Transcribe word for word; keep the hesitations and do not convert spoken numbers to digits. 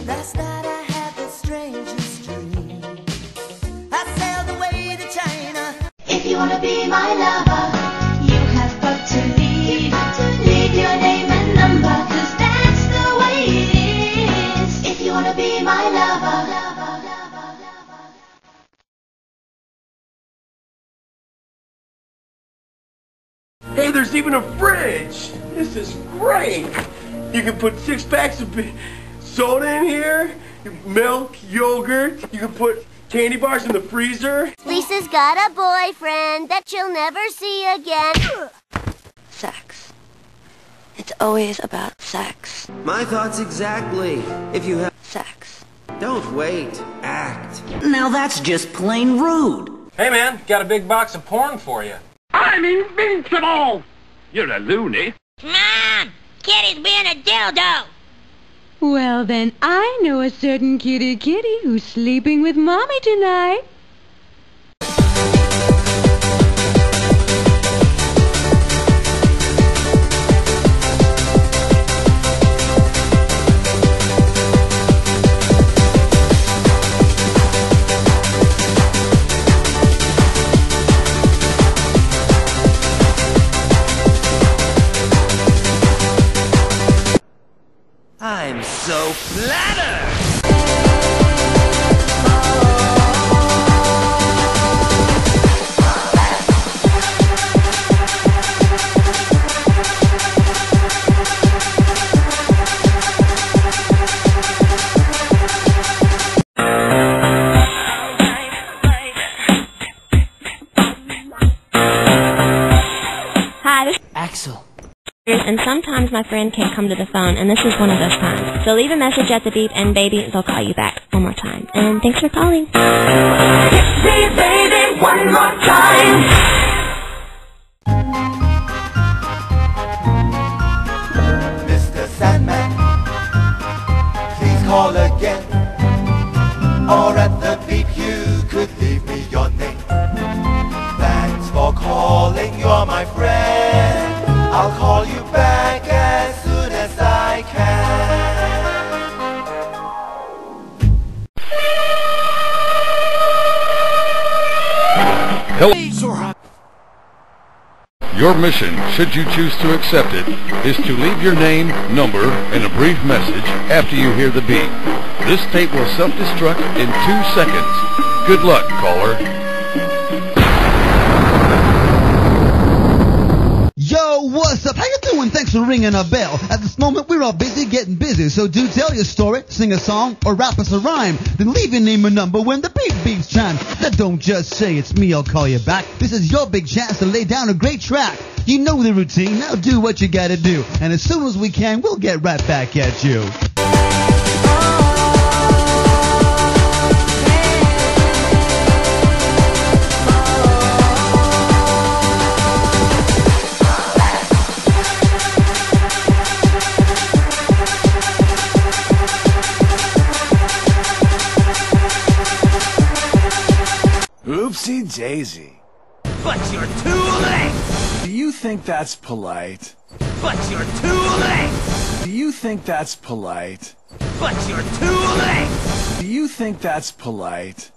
Last night I had the strangest dream. I sailed away to China. If you wanna be my lover, you have got to leave. Leave your name and number, 'cause that's the way it is. If you wanna be my lover. Hey, there's even a fridge! This is great! You can put six packs of soda in here, milk, yogurt, you can put candy bars in the freezer. Lisa's got a boyfriend that she'll never see again. Sex. It's always about sex. My thoughts exactly. If you have Sex. Don't wait. Act. Now that's just plain rude. Hey man, got a big box of porn for you. I'm invincible! You're a loony. Mom! Kitty's being a dildo! Well, then I know a certain kitty kitty who's sleeping with Mommy tonight. I'm so flattered! Hi, this Axel. and sometimes my friend can't come to the phone, and this is one of those times. So leave a message at the beep, and baby, they'll call you back one more time. And thanks for calling. Kiss me, baby, one more time. Mister Sandman, please call again. Or at the beep you could leave me your name. Thanks for calling, you're my friend. I'll call you back as soon as I can. Hello. Your mission, should you choose to accept it, is to leave your name, number, and a brief message after you hear the beep. This tape will self-destruct in two seconds. Good luck, caller. Yo, what's up? How you doing? Thanks for ringing a bell. At this moment, we're all busy getting busy, so do tell your story, sing a song, or rap us a rhyme. Then leave your name and number when the beep beeps chime. Now don't just say it's me, I'll call you back. This is your big chance to lay down a great track. You know the routine, now do what you gotta do. And as soon as we can, we'll get right back at you. Oopsie daisy. But you're too late! Do you think that's polite? But you're too late! Do you think that's polite? But you're too late! Do you think that's polite?